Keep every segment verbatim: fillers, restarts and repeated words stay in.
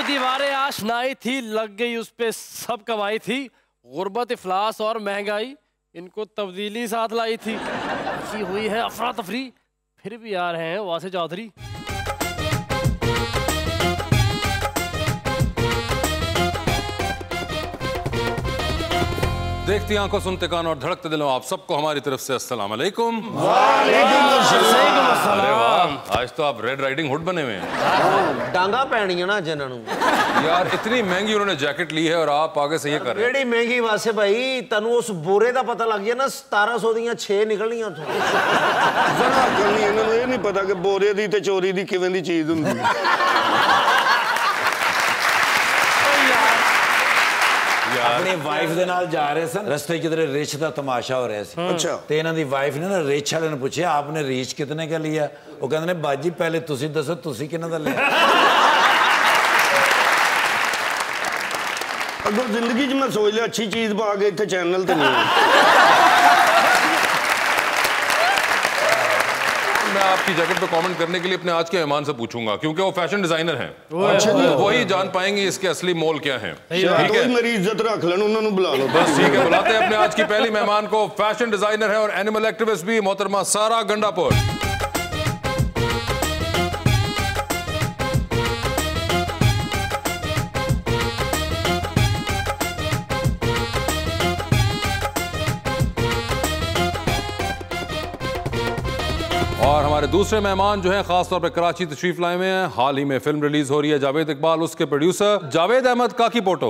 दीवारें आशनाई थी, लग गई उस पे सब कमाई थी। गुर्बत, इफलास और महंगाई इनको तब्दीली साथ लाई थी। की हुई है अफरा तफरी, फिर भी आ रहे हैं वासे चौधरी। देखती आंखों, सुनते कानों और धड़कते दिलों, आप सबको हमारी तरफ से अस्सलाम वालेकुम। अरे वाह, आज तो आप रेड राइडिंग हुड बने हुए हैं। डांगा पैनी है ना जिन्होंने। यार इतनी महंगी उन्होंने जैकेट ली है और आप आगे से ये कर रहे हैं। बड़ी महंगी वासे भाई, तनु उस बोरे का पता लग गया ना, सतारह सौ दियां छे निकलनियां उथों। जरा करनी इन्होंने ये नहीं पता कि बोरे दी ते चोरी दी किवें दी चीज हुंदी है। अपनी वाइफ दे नाल जा रहे सन, रस्ते किधरे रिच का तमाशा हो रहा सी। अच्छा। ते इन्हां दी वाइफ ने ना रिच वाले ने पूछा, आपने रिच कितने का लिया? वो कहते ने बाजी पहले तुसी दसो तुसी कितना दा लिया। अगो जिंदगी च मैं सोच लिया अच्छी चीज पा के इत्थे चैनल ते नहीं। मैं आपकी जैकेट पे कमेंट करने के लिए अपने आज के मेहमान से पूछूंगा, क्योंकि वो फैशन डिजाइनर हैं। अच्छा जी। वही जान पाएंगे इसके असली मोल क्या हैं। ठीक है, मेरी इज्जत रख लेन, उन्होंने बुला लो। बस ठीक है, बुलाते हैं अपने आज की पहली मेहमान को। फैशन डिजाइनर है और एनिमल एक्टिविस्ट भी, मोहतरमा सारा गंडापुर। और हमारे दूसरे मेहमान जो हैं खासतौर पर कराची तशरीफ लाए हुए हैं। हाल ही में फिल्म रिलीज हो रही है जावेद इकबाल, उसके प्रोड्यूसर जावेद अहमद काकी पोटो।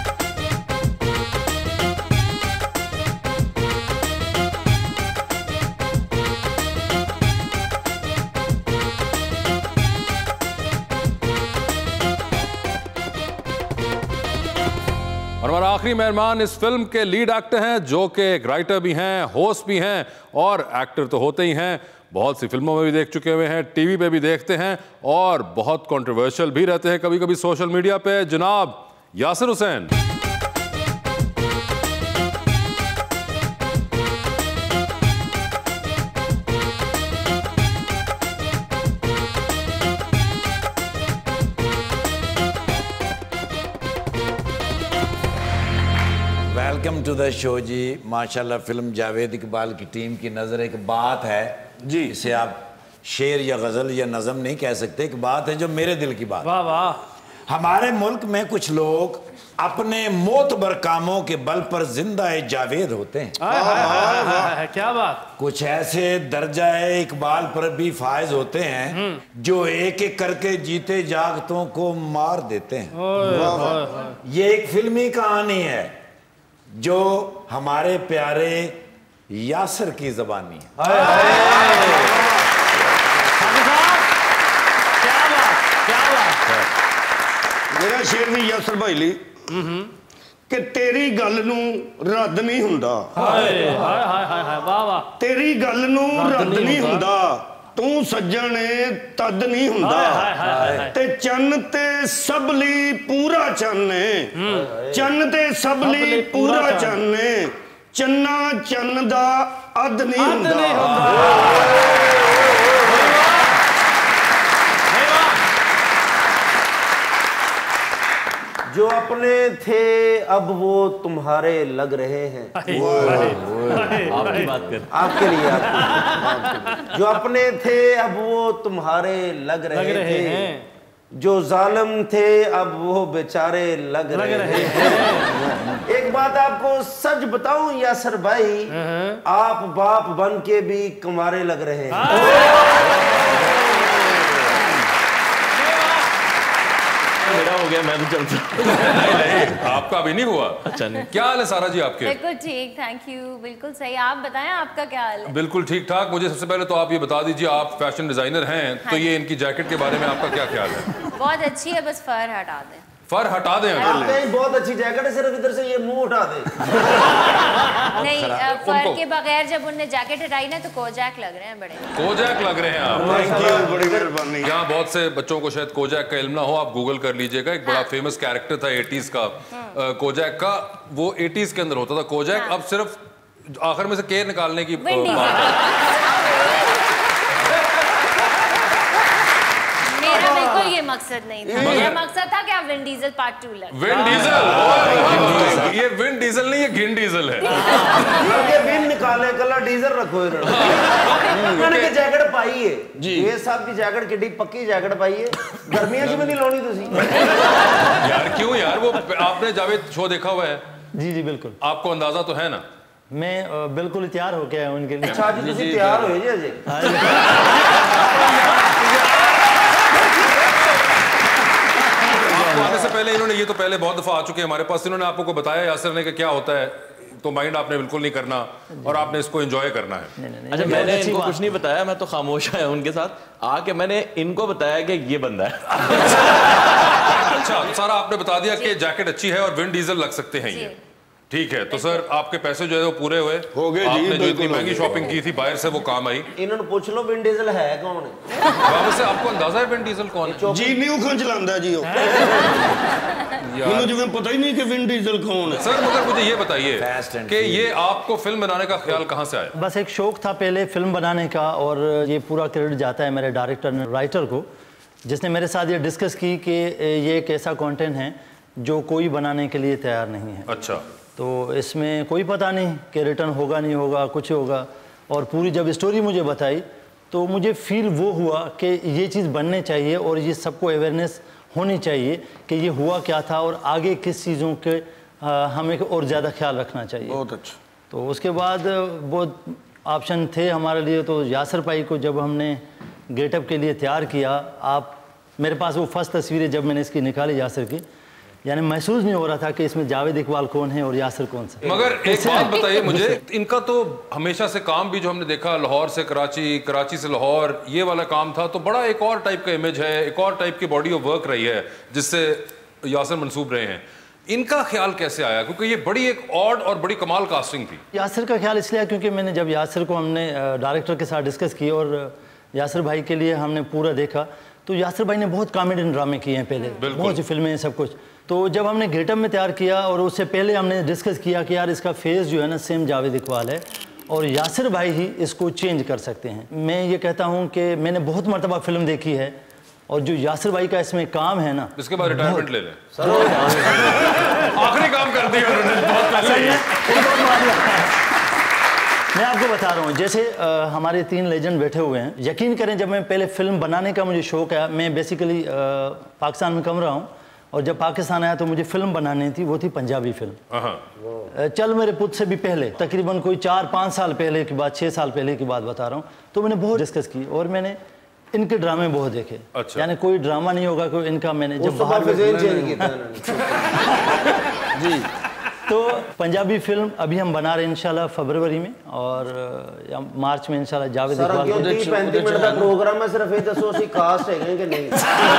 और हमारा आखिरी मेहमान इस फिल्म के लीड एक्टर हैं, जो कि एक राइटर भी हैं, होस्ट भी हैं और एक्टर तो होते ही हैं। बहुत सी फिल्मों में भी देख चुके हुए हैं, टीवी पे भी देखते हैं और बहुत कंट्रोवर्शियल भी रहते हैं कभी कभी सोशल मीडिया पे। जनाब Yasir Hussain. Welcome to the show जी। माशाल्लाह फिल्म जावेद इकबाल की टीम की नज़र एक बात है जी, इसे आप शेर या गज़ल या नज़म नहीं कह सकते, एक बात है जो मेरे दिल की बात। वाह वाह। हमारे मुल्क में कुछ लोग अपने मोतबर कामों के बल पर जिंदा जावेद होते हैं। आए, आए, आए, आए, आए, क्या बात। कुछ ऐसे दर्जा इकबाल पर भी फायज होते हैं जो एक एक करके जीते जागतों को मार देते हैं। ये एक फिल्मी कहानी है जो हमारे प्यारे यासिर की जबानी है। क्या बात, क्या बात। मेरा शेर भी यासिर भाई ली कि तेरी गल नू रद्द नहीं हुंदा। हाय हाय हाय हाय, वाह वाह। तेरी गल नू रद्द नहीं हुंदा, तू सज्जने तद नहीं हुंदा। ते चन्न ते सबली पूरा चन्ने, चन्न ते सबली पूरा चन्ने, चन्ना चन्न दा अद नहीं हुंदा। जो अपने थे अब वो तुम्हारे लग रहे हैं। आपकी बात कर, आपके लिए, आपके। जो अपने थे अब वो तुम्हारे लग रहे, लग रहे थे हैं। जो जालिम थे अब वो बेचारे लग, लग रहे, रहे हैं। एक बात आपको सच बताऊं यासिर भाई, आप बाप बन के भी कुंवारे लग रहे हैं। मेरा हो गया, मैं तो चलता। नहीं नहीं, आपका अभी नहीं हुआ। अच्छा नहीं। क्या हाल है सारा जी आपके? बिल्कुल ठीक, थैंक यू। बिल्कुल सही, आप बताएं आपका क्या हाल है? बिल्कुल ठीक ठाक। मुझे सबसे पहले तो आप ये बता दीजिए, आप फैशन डिजाइनर हैं, हाँ। तो ये इनकी जैकेट के बारे में आपका क्या ख्याल है? बहुत अच्छी है, बस फर हटा दें। फर हटा दें? नहीं, बहुत अच्छी जैकेट है, सिर्फ इधर से ये मुंह उठा दे। नहीं, फर के बगैर जब उन्होंने जैकेट हटाई ना तो कोजैक लग रहे हैं, बड़े कोजैक लग रहे हैं आप। बड़ी मेहरबानी। यहाँ बहुत से बच्चों को शायद कोजैक का इल्म ना हो, आप गूगल कर लीजिएगा। एक बड़ा फेमस कैरेक्टर था एटीज का, कोजैक का, वो एटीज के अंदर होता था कोजैक। अब सिर्फ आखिर में से के निकालने की बात है। मेरा बिल्कुल ये मकसद नहीं था, मेरा मकसद था कि आप विन डीजल पार्ट टू लगे। Vin Diesel? ये विन डीजल नहीं, ये गिन डीजल है। ये विन निकाले कला डीजल रखो इन्होंने के जैकेट पाई है जी, ये साहब की जैकेट किड्डी पक्की जैकेट पाई है, गर्मियां च भी नहीं लानी तुसी यार। क्यों यार? वो आपने जावेद शो देखा हुआ है? जी जी बिल्कुल। आपको अंदाजा तो है ना? मैं बिल्कुल तैयार हो गया उनके लिए। अच्छा जी, तुसी तैयार हो जी अजय? आपको आने से पहले इन्होंने, ये तो पहले बहुत दफा आ चुके हैं हमारे पास, इन्होंने आपको बताया यासिर ने कि क्या होता है, तो माइंड आपने बिल्कुल नहीं करना और आपने इसको एंजॉय करना है। नहीं, नहीं, अच्छा, मैंने इनको कुछ नहीं बताया, मैं तो खामोश आया उनके साथ आके, मैंने इनको बताया कि ये बंदा है। अच्छा, तो सारा आपने बता दिया कि जैकेट अच्छी है और विन डीजल लग सकते हैं ये, ठीक है। तो सर आपके पैसे जो है वो पूरे हुए हो गए जी, आपने जो इतनी महंगी शॉपिंग की थी बाहर से वो काम आई। इन्होंने पूछ लो विन डीजल है कौन है? वैसे आपको अंदाजा है विन डीजल कौन है? जी न्यू खान चलाता जी, मुझे पता ही नहीं कि विन डीजल कौन है। सर मगर मुझे ये बताइए कि ये आपको फिल्म बनाने का ख्याल कहाँ से आया? बस एक शौक था पहले फिल्म बनाने का, और ये पूरा क्रेडिट जाता है मेरे डायरेक्टर राइटर को, जिसने मेरे साथ ये डिस्कस की कि ये एक ऐसा कंटेंट है जो कोई बनाने के लिए तैयार नहीं है। अच्छा। तो इसमें कोई पता नहीं कि रिटर्न होगा नहीं होगा, कुछ होगा। और पूरी जब स्टोरी मुझे बताई तो मुझे फील वो हुआ कि ये चीज़ बनने चाहिए और ये सबको अवेयरनेस होनी चाहिए कि ये हुआ क्या था और आगे किस चीज़ों के आ, हमें और ज़्यादा ख्याल रखना चाहिए। बहुत अच्छा। तो उसके बाद बहुत ऑप्शन थे हमारे लिए। तो यासिर भाई को जब हमने गेटअप के लिए तैयार किया, आप मेरे पास वो फर्स्ट तस्वीरें जब मैंने इसकी निकाली यासिर की, यानी महसूस नहीं हो रहा था कि इसमें जावेद इकबाल कौन है और यासिर कौन सा। मगर एक बात बताइए मुझे, इनका तो हमेशा से काम भी जो हमने देखा लाहौर से कराची, कराची से लाहौर, ये वाला काम था, तो बड़ा एक और टाइप का इमेज है, एक और टाइप की बॉडी ऑफ वर्क रही है जिससे यासिर मंसूब रहे हैं। इनका ख्याल कैसे आया? क्योंकि ये बड़ी एक ऑड और बड़ी कमाल कास्टिंग थी। यासिर का ख्याल इसलिए क्योंकि मैंने जब यासिर को हमने डायरेक्टर के साथ डिस्कस किया और यासिर भाई के लिए हमने पूरा देखा, तो यासिर भाई ने बहुत कॉमेडी ड्रामे किए हैं पहले, बहुत सी फिल्में हैं, सब कुछ। तो जब हमने गेटअप में तैयार किया और उससे पहले हमने डिस्कस किया कि यार इसका फेस जो है ना सेम जावेद इकबाल है और यासिर भाई ही इसको चेंज कर सकते हैं। मैं ये कहता हूँ कि मैंने बहुत मरतबा फिल्म देखी है और जो यासिर भाई का इसमें काम है ना, इसके बाद रिटायरमेंट ले लें। आखिरी काम कर दिया उन्होंने बहुत पहले। मैं आपको बता रहा हूँ, जैसे आ, हमारे तीन लेजेंड बैठे हुए हैं। यकीन करें, जब मैं पहले फिल्म बनाने का मुझे शौक है, मैं बेसिकली पाकिस्तान में कम रहा हूँ और जब पाकिस्तान आया तो मुझे फिल्म बनानी थी, वो थी पंजाबी फिल्म। चल मेरे पुत से भी पहले, तकरीबन कोई चार पाँच साल पहले की बात, छः साल पहले की बात बता रहा हूँ। तो मैंने बहुत डिस्कस की और मैंने इनके ड्रामे बहुत देखे। अच्छा। यानी कोई ड्रामा नहीं होगा कोई इनका, मैंने जब बाहर जी। तो पंजाबी फिल्म अभी हम बना रहे हैं इंशाल्लाह फरवरी में और या मार्च में इंशाल्लाह जावेद इकबाल को तीस पैंतीस मिनट का प्रोग्राम है, सिर्फ ये दसो सी कास्ट है कि नहीं।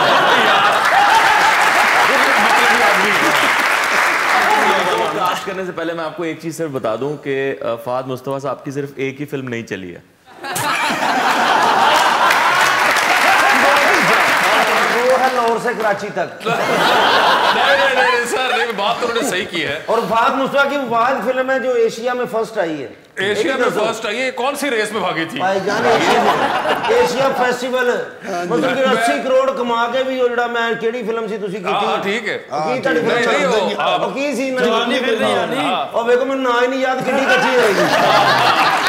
कास्ट करने से पहले मैं आपको एक चीज सिर्फ बता दूं कि फहद मुस्तफा साहब की सिर्फ एक ही फिल्म नहीं चली है। वो है लाहौर से कराची तक। नहीं नहीं नहीं सर, नहीं, बात तो उन्होंने सही की है। और फहद मुस्तफा की वाहिद फिल्म है जो एशिया में फर्स्ट आई है। एशिया में फर्स्ट आई है? कौन सी रेस में भागी थी? भाईजान एशिया, एशिया फेस्टिवल, मतलब कि अस्सी करोड़ कमा के भी वो जड़ा मैं केड़ी फिल्म सी तुसी कीती। हां ठीक है। की तड़ी फिल्म हां की सी जवानी फिर नहीं आनी। और देखो मैं ना ही नहीं याद कितनी कच्ची होगी।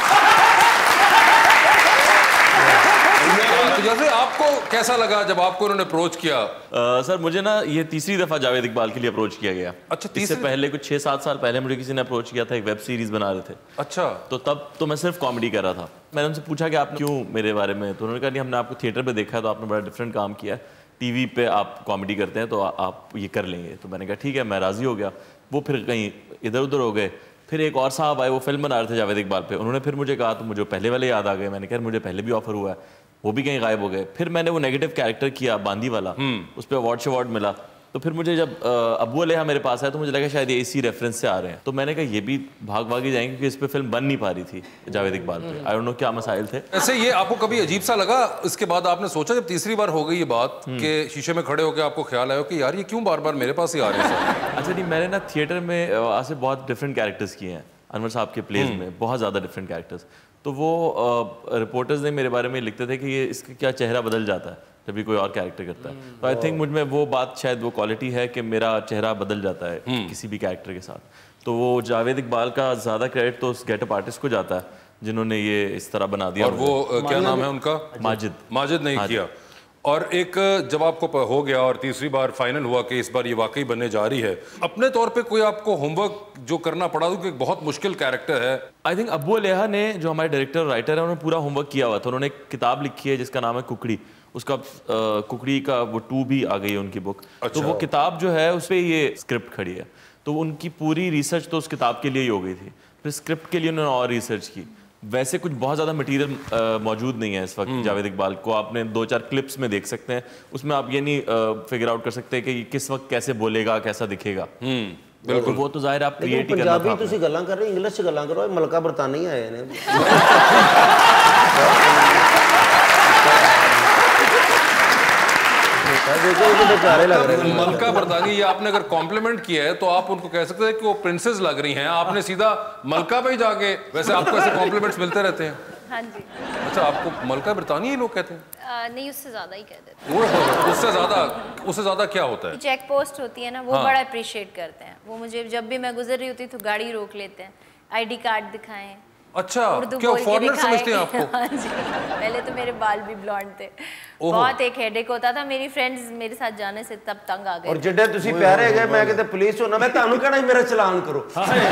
जैसे आपको कैसा लगा जब आपको उन्होंने अप्रोच किया? आ, सर मुझे ना ये तीसरी दफा जावेद इकबाल के लिए अप्रोच किया गया। अच्छा, इससे पहले कुछ छह सात साल पहले मुझे किसी ने अप्रोच किया था, एक वेब सीरीज बना रहे थे। अच्छा। तो तब तो मैं सिर्फ कॉमेडी कर रहा था। मैंने उनसे पूछा कि आप क्यों मेरे बारे में, तो उन्होंने कहा नहीं हमने आपको थिएटर पे देखा है तो आपने बड़ा डिफरेंट काम किया है, टीवी पे आप कॉमेडी करते हैं तो आप ये कर लेंगे। तो मैंने कहा ठीक है, मैं राजी हो गया। वो फिर कहीं इधर उधर हो गए। फिर एक और साहब आए, वो फिल्म बना रहे थे जावेद इकबाल पे, उन्होंने फिर मुझे कहा तो मुझे पहले वाले याद आ गए। मैंने कहा मुझे पहले भी ऑफर हुआ है, वो भी कहीं गायब हो गए। फिर मैंने वो नेगेटिव कैरेक्टर किया बांदी वाला, उस पर अवार्ड शवार्ड मिला। तो फिर मुझे जब अबू अलेहा मेरे पास आया तो मुझे लगा शायद ये इसी रेफरेंस से आ रहे हैं। तो मैंने कहा ये भी भाग भाग ही जाएंगे क्योंकि इस पे फिल्म बन नहीं पा रही थी जावेद इकबाल पे। आई डोंट नो क्या मसाइल थे। ऐसे ये आपको कभी अजीब सा लगा इसके बाद आपने सोचा जब तीसरी बार हो गई ये बात कि शीशे में खड़े होकर आपको ख्याल आया कि यार ये क्यों बार बार मेरे पास ही आ रहे हैं? अच्छा नहीं, मैंने ना थिएटर में आज से बहुत डिफरेंट कैरेक्टर्स किए हैं अनवर साहब के प्लेज में, बहुत ज़्यादा डिफरेंट कैरेक्टर्स। तो वो रिपोर्टर्स ने मेरे बारे में लिखते थे कि ये इसका क्या चेहरा बदल जाता है जब भी कोई और कैरेक्टर करता है। तो आई थिंक मुझ में वो बात, शायद वो क्वालिटी है कि मेरा चेहरा बदल जाता है किसी भी कैरेक्टर के साथ। तो वो जावेद इकबाल का ज़्यादा क्रेडिट तो उस गेटअप आर्टिस्ट को जाता है जिन्होंने ये इस तरह बना दिया। और वो क्या नाम है उनका? माजिद। माजिद नहीं किया। और एक जब आपको हो गया और तीसरी बार फाइनल हुआ कि इस बार ये वाकई बनने जा रही है, अपने तौर पे कोई आपको होमवर्क जो करना पड़ा, क्योंकि एक बहुत मुश्किल कैरेक्टर है। आई थिंक अब्बू अलेहा ने, जो हमारे डायरेक्टर राइटर है, उन्होंने पूरा होमवर्क किया हुआ था। उन्होंने एक किताब लिखी है जिसका नाम है कुकड़ी। उसका आ, कुकड़ी का वो टू भी आ गई है उनकी बुक। अच्छा। तो वो किताब जो है उस पर ये स्क्रिप्ट खड़ी है। तो उनकी पूरी रिसर्च तो उस किताब के लिए ही हो गई थी, फिर स्क्रिप्ट के लिए उन्होंने और रिसर्च की। वैसे कुछ बहुत ज़्यादा मटेरियल मौजूद नहीं है इस वक्त जावेद इकबाल को। आपने दो चार क्लिप्स में देख सकते हैं, उसमें आप ये नहीं फिगर आउट कर सकते कि किस वक्त कैसे बोलेगा, कैसा दिखेगा। बिल्कुल, वो तो जाहिर आप क्रिएट ही करना था। पंजाबी तुसी गल्लां कर रहे, इंग्लिश च गल्लां करो। मलका बरतानी आए ने। मलका बरतानी, ये आपने अगर कॉम्प्लीमेंट किया है तो आप उनको कह सकते हैं कि वो प्रिंसेस लग रही हैं। आपने सीधा मलका पे ही जाके, वैसे आपको ऐसे कॉम्प्लीमेंट्स मिलते रहते हैं। हाँ जी। अच्छा, आपको मलका बरतानी ही लोग कहते हैं? आ, नहीं, उससे ज्यादा ही कह देते हैं। वो उससे ज्यादा, उससे ज्यादा क्या होता है? चेक पोस्ट होती है ना, वो हाँ। बड़ा अप्रिशिएट करते हैं। वो मुझे जब भी मैं गुजर रही होती तो गाड़ी रोक लेते हैं, आईडी कार्ड दिखाएं। अच्छा, क्या फॉरेनर समझते हैं आपको? हाँ जी। पहले तो मेरे बाल भी ब्लॉन्ड थे, बहुत एक हेडेक होता था। मेरी फ्रेंड्स मेरे साथ जाने से तब तंग आ गए। और जिड्डे तुसी प्यारे गए, मैं कहते पुलिस होना, मैं तानू कहना मेरा चलान करो।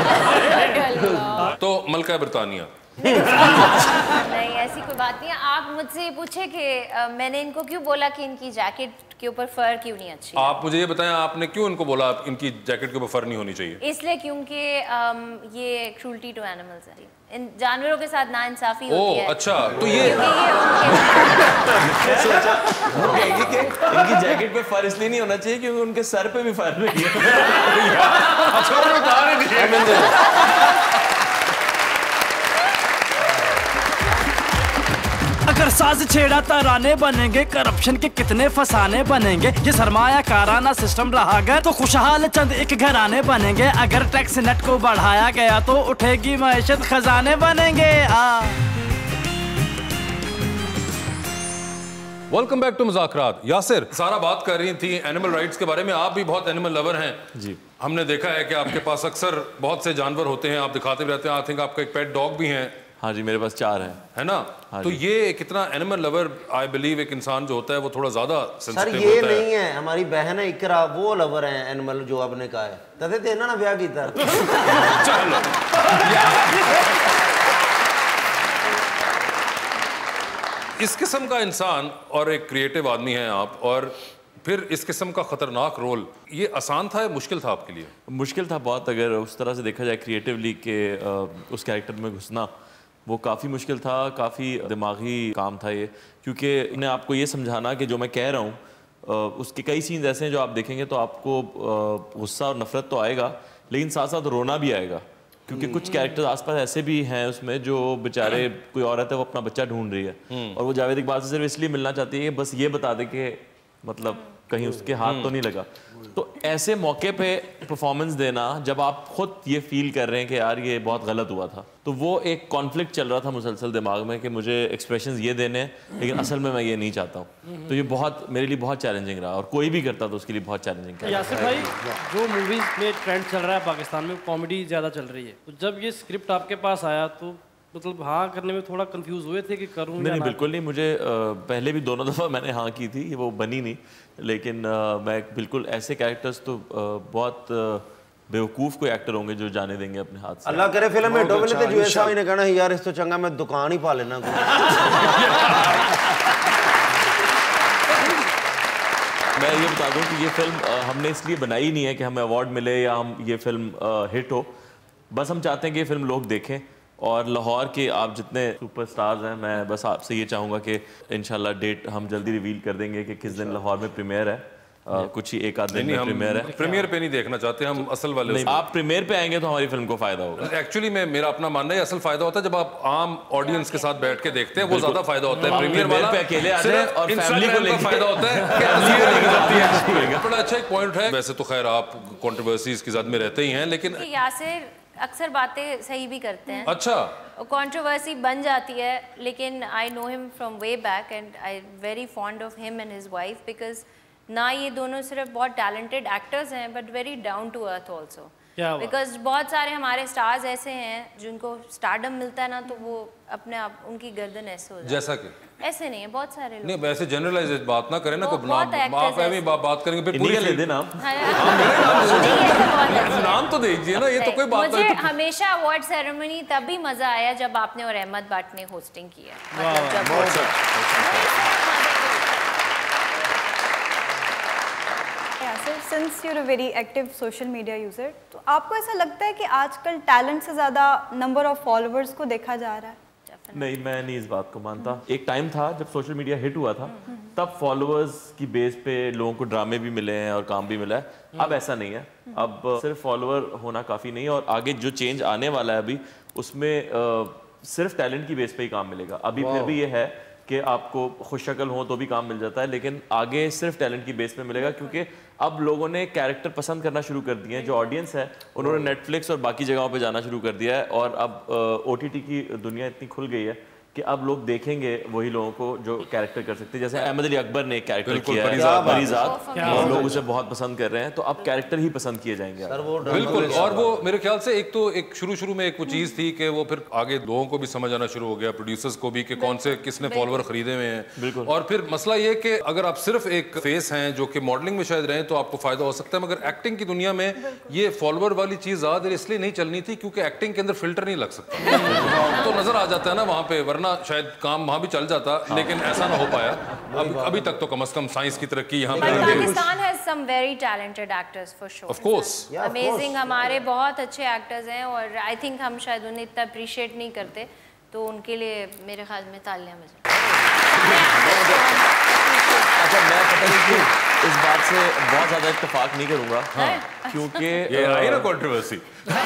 तो मलका बरतानिया नहीं, ऐसी कोई बात नहीं है। आप मुझसे ये पूछे कि आ, मैंने इनको क्यों बोला कि इनकी जैकेट के ऊपर फर क्यों नहीं अच्छी। आप मुझे ये बताएं, आपने क्यों इनको बोला इनकी जैकेट के ऊपर फर नहीं होनी चाहिए? इसलिए क्योंकि ये क्रूल्टी टू एनिमल्स है, इन जानवरों के साथ नाइंसाफी होती है। अच्छा, तो ये इनकी जैकेट पे फर इसलिए नहीं होना चाहिए क्योंकि उनके सर पे भी फर नहीं है। अगर साज छेड़ा तराने बनेंगे, करप्शन के कितने फसाने बनेंगे। ये सरमाया काराना सिस्टम रहा अगर तो खुशहाल चंद एक घराने बनेंगे। अगर टैक्स नेट को बढ़ाया गया तो उठेगी मैशत, खजाने बनेंगे। वेलकम बैक टू मुज़ाकरात। यासिर, सारा बात कर रही थी एनिमल राइट्स के बारे में। आप भी बहुत एनिमल लवर हैं जी। हमने देखा है कि आपके पास अक्सर बहुत से जानवर होते हैं, आप दिखाते भी रहते हैं। आई थिंक आपका एक पेट डॉग भी है। हाँ जी, मेरे पास चार हैं। है ना? हाँ, तो ये कितना एनिमल लवर, आई बिलीव एक इंसान जो होता है वो थोड़ा ज्यादा सेंसिटिव होता है। सर ये नहीं है, हमारी बहन है इकरा, वो लवर है एनिमल जो आपने कहा है। तदे देना ना ब्याह कीता। चलो इस किस्म का इंसान और एक क्रिएटिव आदमी हैं आप, और फिर इस किस्म का खतरनाक रोल, ये आसान था या मुश्किल था आपके लिए? मुश्किल था बहुत। अगर उस तरह से देखा जाए क्रिएटिवली के उस कैरेक्टर में घुसना, वो काफ़ी मुश्किल था, काफ़ी दिमागी काम था ये। क्योंकि इन्हें आपको ये समझाना कि जो मैं कह रहा हूँ उसके कई सीन्स ऐसे हैं जो आप देखेंगे तो आपको गुस्सा और नफरत तो आएगा, लेकिन साथ साथ रोना भी आएगा। क्योंकि कुछ कैरेक्टर्स आसपास ऐसे भी हैं उसमें जो बेचारे, कोई औरत है वो अपना बच्चा ढूंढ रही है और वो जावेद इकबाल से सिर्फ इसलिए मिलना चाहती है कि बस ये बता दे कि मतलब कहीं उसके हाथ तो नहीं लगा। तो ऐसे मौके पे परफॉर्मेंस देना जब आप खुद ये फील कर रहे हैं कि यार ये बहुत गलत हुआ था, तो वो एक कॉन्फ्लिक्ट चल रहा था मुसलसल दिमाग में कि मुझे एक्सप्रेशंस ये देने हैं लेकिन असल में मैं ये नहीं चाहता हूँ। तो ये बहुत मेरे लिए बहुत चैलेंजिंग रहा, और कोई भी करता तो उसके लिए बहुत चैलेंजिंग था। यासिर भाई, जो मूवीज में ट्रेंड चल रहा है पाकिस्तान में, कॉमेडी ज़्यादा चल रही है, तो जब ये स्क्रिप्ट आपके पास आया तो मतलब हाँ करने में थोड़ा कंफ्यूज हुए थे कि करूँ? नहीं, बिल्कुल नहीं। मुझे आ, पहले भी दोनों दफ़ा मैंने हाँ की थी, वो बनी नहीं। लेकिन आ, मैं बिल्कुल ऐसे कैरेक्टर्स तो आ, बहुत बेवकूफ़ कोई एक्टर होंगे जो जाने देंगे अपने हाथ से। अल्लाह करे फिल्म में डोमिनिक ते जुएल साहब ने कहना यार इस तो चंगा मैं दुकान ही पा लेना। मैं ये बता दूं कि ये फिल्म हमने इसलिए बनाई नहीं है कि हमें अवार्ड मिले या हम ये फिल्म हिट हो। बस हम चाहते हैं कि ये फिल्म लोग देखें, और लाहौर के आप जितने सुपरस्टार्स हैं, मैं बस आपसे ये चाहूँगा कि इंशाल्लाह डेट हम जल्दी रिवील कर देंगे कि किस दिन लाहौर में प्रीमियर है। आ, कुछ ही एक आध दिन में प्रीमियर है। प्रीमियर पे नहीं देखना चाहते हम, असल वाले नहीं, आप प्रीमियर पे आएंगे तो हमारी फिल्म को फायदा होगा। एक्चुअली में मेरा अपना मानना है असल फायदा होता है जब आप आम ऑडियंस के साथ बैठ के देखते हैं, वो ज्यादा फायदा होता है। प्रीमियर वाला पे अकेले आते हैं और फैमिली को लेकर फायदा होता है। बड़ा अच्छा एक पॉइंट है। वैसे तो खैर आप कंट्रोवर्सीज की ज़द में रहते ही हैं, लेकिन यासिर अक्सर बातें सही भी करते हैं। अच्छा, कंट्रोवर्सी बन जाती है, लेकिन I know him from way back and I very fond of him and his wife, because ना ये दोनों सिर्फ बहुत टैलेंटेड एक्टर्स हैं but very down to earth also. Because बहुत सारे हमारे स्टार्स ऐसे हैं जिनको स्टारडम मिलता है ना, तो वो अपने आप उनकी गर्दन ऐसे हो जाती है। जैसा कि ऐसे नहीं है, बहुत सारे लोग नहीं, वैसे जनरलाइज बात ना करें ना, को बहुत नाम आप ऐसे बात बात करेंगे फिर पूरी ले देना नाम नाम तो दीजिए ना, ये तो कोई बात मुझे नहीं। हमेशा अवार्ड सेरेमनी तभी मजा आया जब आपने और अहमद भट्ट ने होस्टिंग किया, मतलब जब since you are a very active social media user, तो आपको ऐसा लगता है कि आजकल टैलेंट से ज्यादा नंबर ऑफ फॉलोअर्स को देखा जा रहा है? नहीं, मैं नहीं इस बात को मानता। एक टाइम था जब सोशल मीडिया हिट हुआ था, तब फॉलोअर्स की बेस पे लोगों को ड्रामे भी मिले हैं और काम भी मिला है। अब ऐसा नहीं है, अब सिर्फ फॉलोअर होना काफ़ी नहीं है, और आगे जो चेंज आने वाला है अभी उसमें आ, सिर्फ टैलेंट की बेस पे ही काम मिलेगा। अभी फिर भी ये है कि आपको खुशशक्ल हो तो भी काम मिल जाता है, लेकिन आगे सिर्फ टैलेंट की बेस पे मिलेगा, क्योंकि अब लोगों ने कैरेक्टर पसंद करना शुरू कर दिए हैं। जो ऑडियंस है उन्होंने नेटफ्लिक्स और बाकी जगहों पे जाना शुरू कर दिया है, और अब ओटीटी की दुनिया इतनी खुल गई है कि अब लोग देखेंगे वही लोगों को जो कैरेक्टर कर सकते हैं। जैसे अहमद अली अकबर ने एक कैरेक्टर किया है परिजात, और लोग उसे बहुत पसंद कर रहे हैं, तो अब कैरेक्टर ही पसंद किए जाएंगे बिल्कुल। और वो मेरे ख्याल से एक तो एक शुरू शुरू में एक वो चीज थी कि वो फिर आगे लोगों को भी समझ आना शुरू हो गया, प्रोड्यूसर्स को भी, कि कौन से किसने फॉलोअर खरीदे हुए हैं। और फिर मसला ये कि अगर आप सिर्फ एक फेस हैं जो कि मॉडलिंग में शायद रहे तो आपको फायदा हो सकता है, मगर एक्टिंग की दुनिया में ये फॉलोअर वाली चीज ज्यादा देर इसलिए नहीं चलनी थी क्योंकि एक्टिंग के अंदर फिल्टर नहीं लग सकता, तो नजर आ जाता है ना वहां पे, वरना शायद काम वहां भी चल जाता, लेकिन ऐसा ना हो पाया। अब अभी तक तो कम से कम साइंस की तरक्की यहाँ पे Pakistan has some very talented actors for sure, of course, amazing. हमारे बहुत अच्छे एक्टर्स हैं और आई थिंक हम शायद उन्हें इतना अप्रिशिएट नहीं करते, तो उनके लिए मेरे ख्याल में तालियां बजाएं। अच्छा, मैं पता नहीं क्यों इस बात से बहुत ज्यादा इत्तेफाक नहीं करूंगा, क्योंकि ये आई ना कंट्रोवर्सी।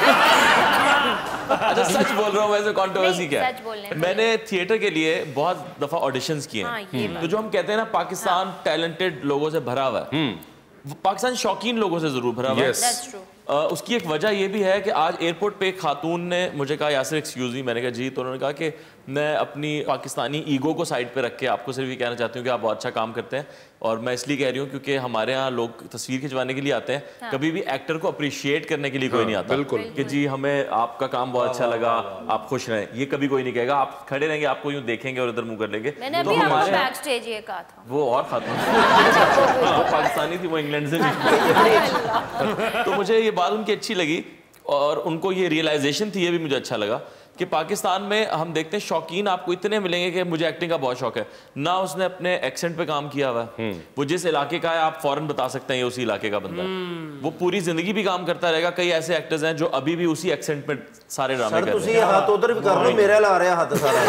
अच्छा, सच बोल रहा हूँ, वैसे कंट्रोवर्सी क्या है? मैंने थिएटर के लिए बहुत दफा ऑडिशंस किए हैं। हाँ, तो जो हम कहते हैं ना पाकिस्तान हाँ। टैलेंटेड लोगों से भरा हुआ है, पाकिस्तान शौकीन लोगों से जरूर भरा हुआ है। Uh, उसकी एक वजह यह भी है कि आज एयरपोर्ट पे एक खातून ने मुझे कहा यासिर एक्सक्यूज मी, मैंने कहा जी, तो उन्होंने कहा कि मैं अपनी पाकिस्तानी ईगो को साइड पे रख के आपको सिर्फ ये कहना चाहती हूँ कि आप बहुत अच्छा काम करते हैं, और मैं इसलिए कह रही हूँ क्योंकि हमारे यहाँ लोग तस्वीर खिंचवाने के लिए आते हैं, हाँ। कभी भी एक्टर को अप्रिशिएट करने के लिए हाँ, कोई नहीं आता, बिल्कुल, कि जी हमें आपका काम बहुत अच्छा लगा, आप खुश रहें, ये कभी कोई नहीं कहेगा। आप खड़े रहेंगे, आपको यूँ देखेंगे और इधर मुंह कर लेंगे। मैंने अभी आपको बैक स्टेज ये कहा था, वो और खातून वो पाकिस्तानी थी, वो इंग्लैंड से थी, तो मुझे ये बात उनकी अच्छी लगी, और उनको ये रियलाइजेशन थी, ये भी मुझे अच्छा लगा कि पाकिस्तान में हम देखते हैं शौकीन आपको इतने मिलेंगे कि मुझे एक्टिंग का बहुत शौक है ना, उसने अपने एक्सेंट पे काम किया हुआ है, वो जिस इलाके का है आप फौरन बता सकते हैं ये उसी इलाके का बंदा है, वो पूरी जिंदगी भी काम करता रहेगा। कई ऐसे एक्टर्स हैं जो अभी भी उसी एक्सेंट में सारे ड्रामे कर रहे हैं। हाथ उधर भी कर लो, मेरे ला रहा है हाथ सारा।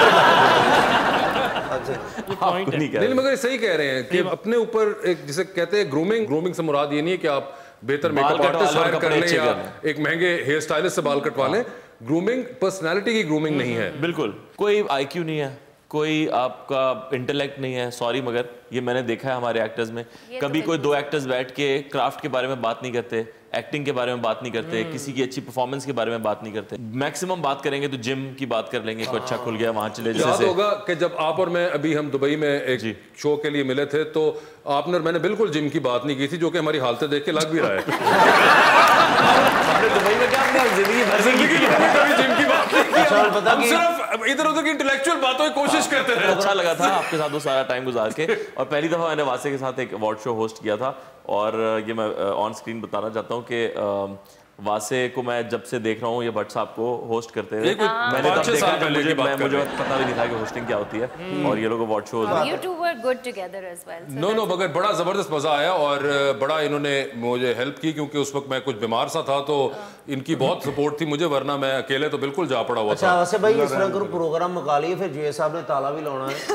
नहीं, मगर सही कह रहे हैं कि अपने ऊपर एक जिसे कहते हैं ग्रूमिंग, ग्रूमिंग से मुराद ये नहीं है कि आप बेहतर मेकअप आर्टिस्ट हायर कर लें या एक महंगे हेयर स्टाइलिस्ट से बाल कटवा लें। ग्रूमिंग पर्सनालिटी की ग्रूमिंग नहीं है, बिल्कुल। कोई आईक्यू नहीं है, कोई आपका इंटेलेक्ट नहीं है, सॉरी, मगर ये मैंने देखा है हमारे एक्टर्स में, कभी कोई दो एक्टर्स बैठ के क्राफ्ट के बारे में बात नहीं करते, एक्टिंग के बारे में बात नहीं करते, किसी की अच्छी परफॉर्मेंस के बारे में बात नहीं करते। मैक्सिमम बात करेंगे तो जिम की बात कर लेंगे, कोई अच्छा खुल गया वहां चले जाए। याद होगा कि जब आप और मैं अभी हम दुबई में एक शो के लिए मिले थे, तो आपने और मैंने बिल्कुल जिम की बात नहीं की थी, जो कि हमारी हालतें देख के लग भी रहा है। दुबई में क्या जिंदगी भर जिंदगी कभी जिम की बात नहीं की, हम सिर्फ इधर उधर की इंटेलेक्चुअल बातों की कोशिश करते रहे। अच्छा लगा था आपके साथ वो सारा टाइम गुजार के, और पहली दफा मैंने वासे के साथ एक अवार्ड शो होस्ट किया था, और ये मैं ऑन स्क्रीन बताना चाहता हूँ कि वासे को मैं जब से देख रहा हूँ ये भट्ट साहब को होस्ट करते हुए, मैंने तब देखा कि मुझे मैं मुझे पता भी नहीं था कि होस्टिंग क्या होती है, और ये लोग award show You two were good together as well. No no मगर बड़ा जबरदस्त मजा आया, और बड़ा इन्होंने मुझे हेल्प की, क्योंकि उस वक्त मैं कुछ बीमार सा था, तो इनकी बहुत सपोर्ट थी मुझे, वरना मैं अकेले तो बिल्कुल जा पड़ा हुआ था। अच्छा वैसे भाई इस तरह करो प्रोग्राम मका लिए, फिर जुए साहब ने ताला भी लाना है।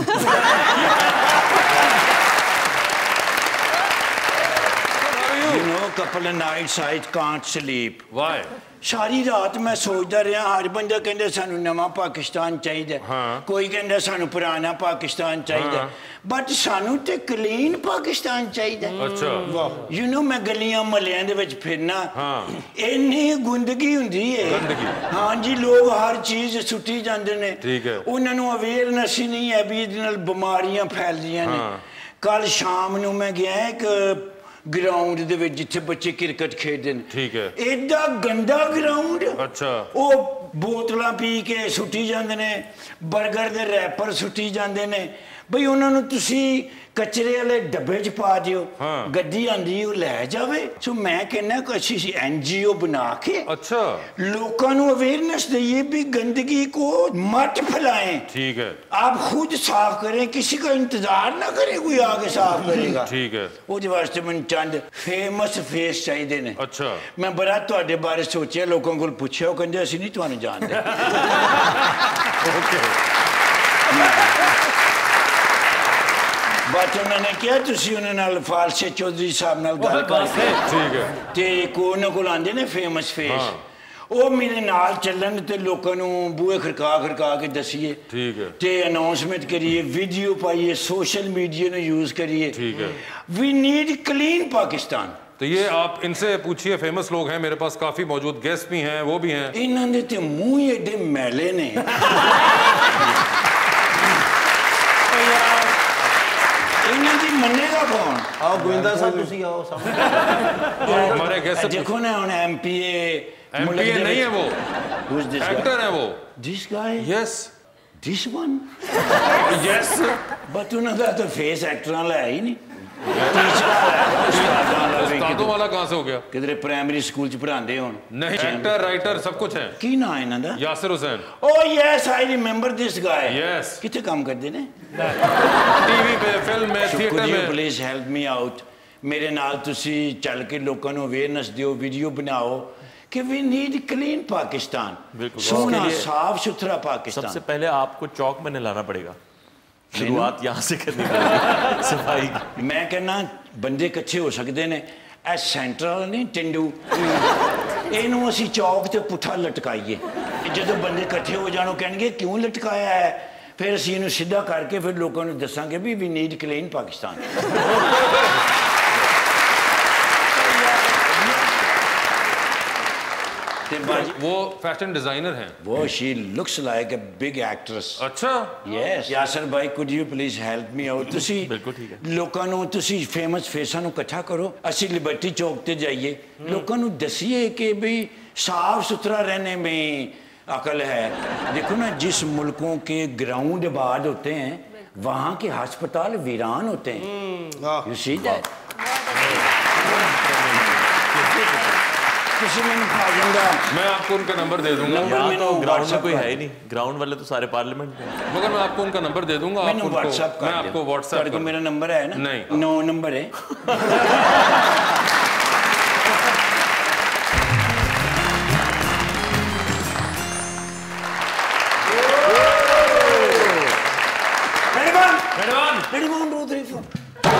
couple of nights I can't sleep. Why? ਸਾਰੀ ਰਾਤ ਮੈਂ ਸੋਚਦਾ ਰਿਹਾ ਹਰ ਬੰਦਾ ਕਹਿੰਦਾ ਸਾਨੂੰ ਨਵਾਂ ਪਾਕਿਸਤਾਨ ਚਾਹੀਦਾ ਕੋਈ ਕਹਿੰਦਾ ਸਾਨੂੰ ਪੁਰਾਣਾ ਪਾਕਿਸਤਾਨ ਚਾਹੀਦਾ ਬਟ ਸਾਨੂੰ ਤੇ ਕਲੀਨ ਪਾਕਿਸਤਾਨ ਚਾਹੀਦਾ ਅੱਛਾ ਵਾਹ ਯੂ نو ਮੈਂ ਗਲੀਆਂ ਮਹੱਲਿਆਂ ਦੇ ਵਿੱਚ ਫਿਰਨਾ ਇੰਨੀ ਗੁੰਦਗੀ ਹੁੰਦੀ ਹੈ ਗੰਦਗੀ ਹਾਂਜੀ ਲੋਕ ਹਰ ਚੀਜ਼ ਸੁੱਟੀ ਜਾਂਦੇ ਨੇ ਠੀਕ ਹੈ ਉਹਨਾਂ ਨੂੰ ਅਵੇਅਰਨੈਸ ਹੀ ਨਹੀਂ ਹੈ ਵੀ ਇਹਦੇ ਨਾਲ ਬਿਮਾਰੀਆਂ ਫੈਲਦੀਆਂ ਨੇ ਕੱਲ ਸ਼ਾਮ ਨੂੰ ਮੈਂ ਗਿਆ ਇੱਕ ग्राउंड दे विच जिथे बच्चे क्रिकेट खेलते हैं ठीक है एडा गंदा ग्राउंड अच्छा वो बोतलां पी के सुट्टी जांदे ने बर्गर दे रैपर सुट्टी जांदे ने बई उन्होंने तुसी कचरे वाले डब्बे च पा दियो गड्डी आंदी वो लै जावे सो मैं कहना कोई अच्छी एनजीओ बना के अच्छा लोगों को अवेयरनेस दइए भी गंदगी को मत फैलाएं ठीक है आप खुद साफ करें किसी का इंतजार ना करें कोई आगे साफ करेगा ठीक है ਉਹਦੇ ਵਾਸਤੇ ਮੈਨੂੰ ਚੰਦ ਫੇਮਸ ਫੇਸ ਚਾਹੀਦੇ ਨੇ ਅੱਛਾ ਮੈਂ ਬੜਾ ਤੁਹਾਡੇ ਬਾਰੇ ਸੋਚਿਆ ਲੋਕਾਂ ਕੋਲ ਪੁੱਛਿਆ ਉਹ ਕਹਿੰਦੇ ਅਸੀਂ ਨਹੀਂ ਤੁਹਾਨੂੰ ਜਾਣਦੇ ਓਕੇ ਬਾਤ ਉਹਨਾਂ ਨੇ ਕਿਹਾ ਤੁਸੀਂ ਉਹਨਾਂ ਨਾਲ ਫਾਲਸੇ ਚੌਧਰੀ ਸਾਹਿਬ ਨਾਲ ਗੱਲ ਕਰਕੇ ਠੀਕ ਹੈ ਤੇ ਕੋਨ ਕੋਲ ਆਂਦੇ ਨੇ ਫੇਮਸ ਫੇਸ ਉਹ ਮੇਰੇ ਨਾਲ ਚੱਲਣ ਤੇ ਲੋਕਾਂ ਨੂੰ ਬੂਹੇ ਖੜਕਾ ਖੜਕਾ ਕੇ ਦਸੀਏ ਠੀਕ ਹੈ ਤੇ ਅਨਾਉਂਸਮੈਂਟ ਕਰੀਏ ਵੀਡੀਓ ਪਾਈਏ सोशल मीडिया ਨੂੰ यूज करिए ठीक है वी नीड क्लीन पाकिस्तान तो ये आप इनसे पूछिए फेमस लोग हैं मेरे पास काफी मौजूद गेस्ट भी हैं वो भी हैं इन्हां दे ते मुंह ही एडे मैले ने इन्हां दी मन्नेगा कौन आओ गोविंदा साहब तुसी आओ सामने हमारे गेस्ट देखो ना हुन एमपीए एमपीए नहीं है वो एक्टर है वो this guy yes this one yes but उन्होंने तो फेस एक्टर वाला है ही नहीं उस्तादों वाला कहां से हो गया किधरे प्राइमरी स्कूल च पढ़ाते हो नहीं एक्टर राइटर सब कुछ है की ना है इन्हां दा यासिर हुसैन ओ yes I remember this guy yes किथे काम करते ने टीवी पे फिल्म में थिएटर में प्लीज हेल्प मी आउट मेरे नाल तुसी चल के लोकां नु अवेयरनेस दियो वीडियो बनाओ कि वी नीड क्लीन पाकिस्तान सोना साफ सुथरा पाकिस्तान सबसे पहले आपको चौक में लाना पड़ेगा शुरुआत यहाँ से करनी पड़ेगी सफाई मैं कहना बंदे कच्चे हो सकते ने ए सेंटर नहीं टिंडू इनू असी चौक ते पुठा लटकाइए जो बंदे कट्ठे हो जानो कहेंगे क्यों लटकाया है फिर असी इनू सीधा करके फिर लोगों को दसांगे भी वी नीड क्लीन पाकिस्तान वो फैशन डिजाइनर हैं वो she looks like a big actress अच्छा यस यासर भाई could you please help me out तुसी बिल्कुल ठीक है लोकां नु तुसी फेमस फेसां नु इकट्ठा करो असि लिबर्टी चौक ते जाइए लोकां नु दसिए कि भाई साफ सुथरा रहने में अकल है देखो ना जिस मुल्कों के ग्राउंड आबाद होते हैं वहाँ के अस्पताल वीरान होते हैं यू सी दैट मैं आपको उनका नंबर दे दूंगा यहाँ तो ग्राउंड में कोई है ही नहीं ग्राउंड वाले तो सारे पार्लियामेंट में मगर मैं आपको उनका नंबर दे दूंगा आप उनको मैं आपको व्हाट्सएप कर मेरा नंबर है ना नहीं नौ नंबर है Ready one, two, three, four.